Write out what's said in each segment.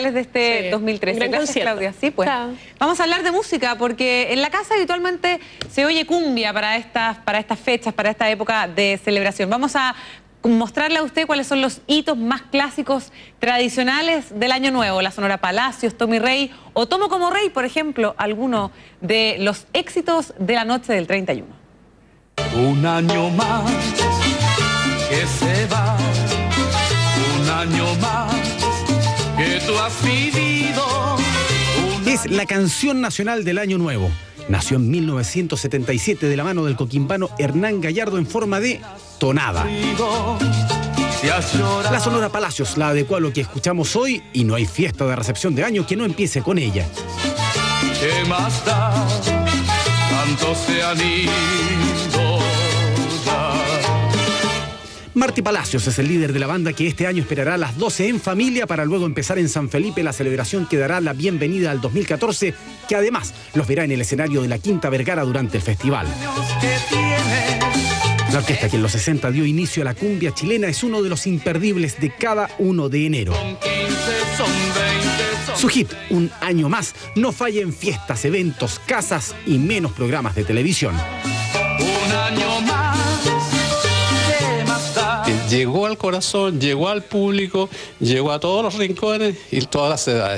musicales de este 2013. Gran Gracias, concierto. Claudia. Sí, pues. Chao. Vamos a hablar de música, porque en la casa habitualmente se oye cumbia para estas fechas, para esta época de celebración. Vamos a mostrarle a usted cuáles son los hitos más clásicos tradicionales del Año Nuevo. La Sonora Palacios, Tommy Rey o Tomo como Rey, por ejemplo, algunos de los éxitos de la noche del 31. Un año más que se va, un año más que tú has vivido. Es la canción nacional del Año Nuevo. Nació en 1977 de la mano del coquimbano Hernán Gallardo en forma de tonada. La Sonora Palacios la adecuó a lo que escuchamos hoy y no hay fiesta de recepción de año que no empiece con ella. ¿Qué más da? Tantos se han ido ya. Marty Palacios es el líder de la banda que este año esperará a las 12 en familia para luego empezar en San Felipe la celebración que dará la bienvenida al 2014, que además los verá en el escenario de la Quinta Vergara durante el festival. La orquesta que en los 60 dio inicio a la cumbia chilena es uno de los imperdibles de cada 1 de enero. Su hit, Un año más, no falla en fiestas, eventos, casas y menos programas de televisión. Un año más. Llegó al corazón, llegó al público, llegó a todos los rincones y todas las edades.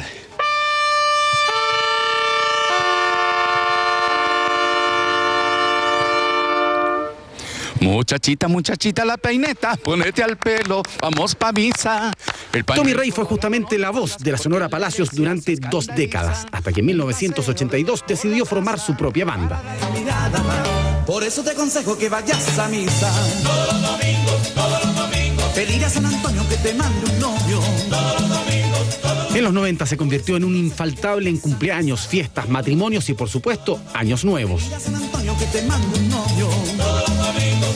Muchachita, muchachita, la peineta, ponete al pelo, vamos pa' misa. Tommy Rey fue justamente la voz de la Sonora Palacios durante 2 décadas, hasta que en 1982 decidió formar su propia banda. Por eso te aconsejo que vayas a misa. Todos los domingos, pedir a San Antonio que te mande un novio. Todos los domingos. En los 90 se convirtió en un infaltable en cumpleaños, fiestas, matrimonios y por supuesto, años nuevos. Pedir a San Antonio que te mande un novio. Todos los domingos.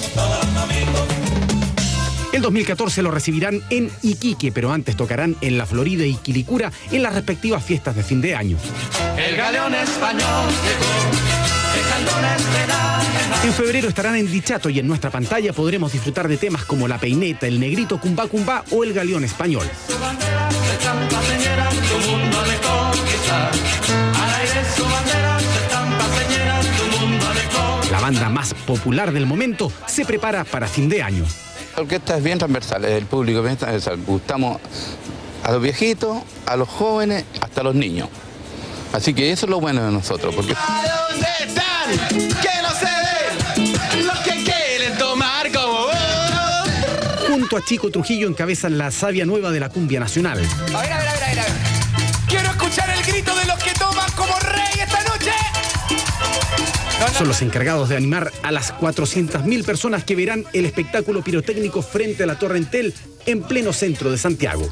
El 2014 lo recibirán en Iquique, pero antes tocarán en La Florida y Quilicura en las respectivas fiestas de fin de año. El galeón español llegó, dejando una esperanza. En febrero estarán en Dichato y en nuestra pantalla podremos disfrutar de temas como La Peineta, El Negrito, Cumbá Cumbá o El Galeón Español. Su bandera se estampa señera, tu mundo de conquistar. Al aire su bandera se estampa señera, tu mundo de conquistar. La banda más popular del momento se prepara para fin de año. La orquesta es bien transversal, el público es bien transversal. Gustamos a los viejitos, a los jóvenes, hasta a los niños. Así que eso es lo bueno de nosotros. Porque... ¿A dónde están? Que no se ven los que quieren tomar como vos. Junto a Chico Trujillo encabezan la savia nueva de la cumbia nacional. A ver. Quiero escuchar el grito de los que toman como rey esta noche. Son los encargados de animar a las 400.000 personas que verán el espectáculo pirotécnico frente a la Torre Entel en pleno centro de Santiago.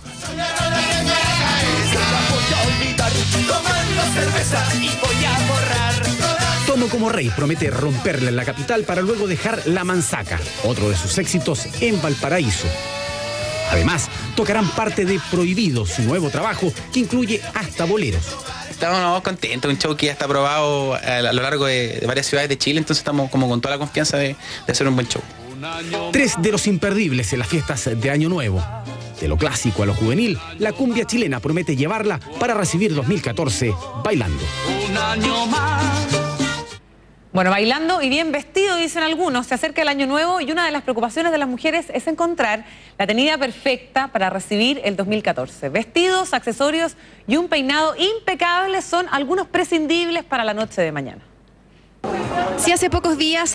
Tomo como Rey promete romperla en la capital para luego dejar La Manzaca, otro de sus éxitos, en Valparaíso. Además, tocarán parte de Prohibido, su nuevo trabajo, que incluye hasta boleros. Estamos contentos, un show que ya está aprobado a lo largo de varias ciudades de Chile, entonces estamos como con toda la confianza de hacer un buen show. 3 de los imperdibles en las fiestas de Año Nuevo. De lo clásico a lo juvenil, la cumbia chilena promete llevarla para recibir 2014 bailando. Un año más. Bueno, bailando y bien vestido, dicen algunos. Se acerca el Año Nuevo y una de las preocupaciones de las mujeres es encontrar la tenida perfecta para recibir el 2014. Vestidos, accesorios y un peinado impecable son algunos prescindibles para la noche de mañana. Si hace pocos días